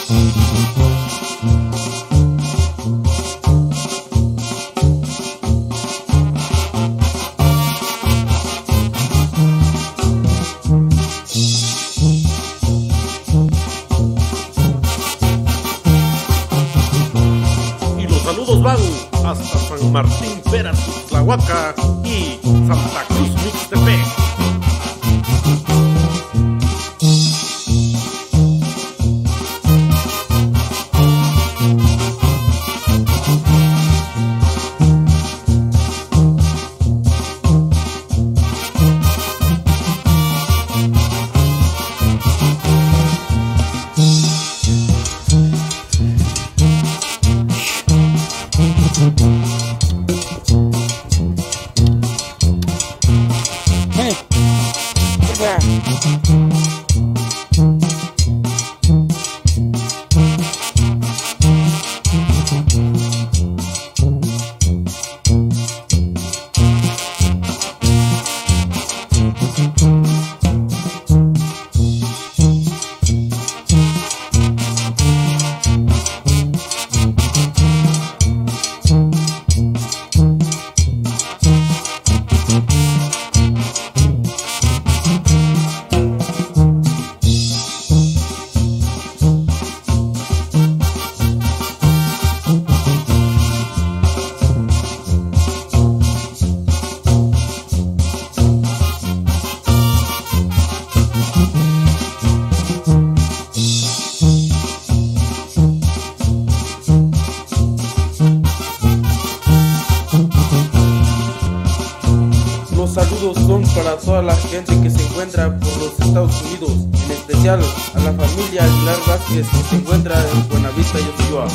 Saludos van hasta San Martín, Peras, Tlahuaca y Santa Cruz, Mixtepec. Los saludos son para toda la gente que se encuentra por los Estados Unidos, en especial a la familia Aguilar Vázquez que se encuentra en Buenavista, Yoshua.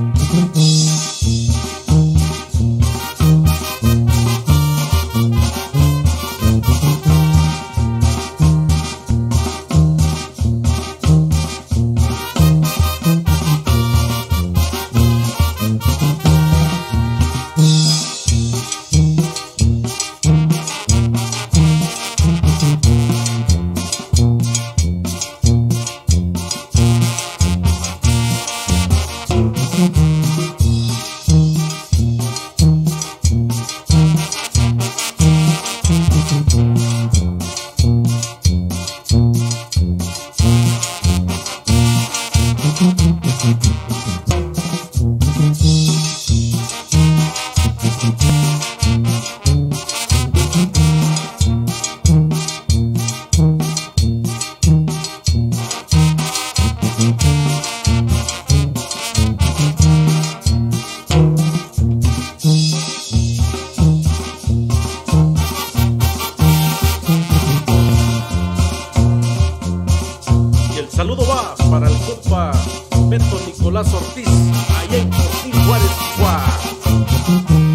Saludo va para el compa Beto Nicolás Ortiz, allá en Fortín, Juárez, Chihuahua.